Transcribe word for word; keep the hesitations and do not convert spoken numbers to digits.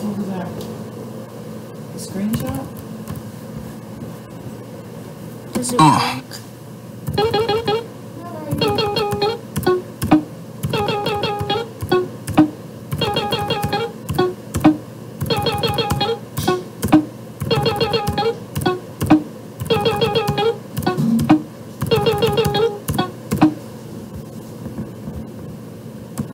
What was that? A screenshot? Does it Uh. work?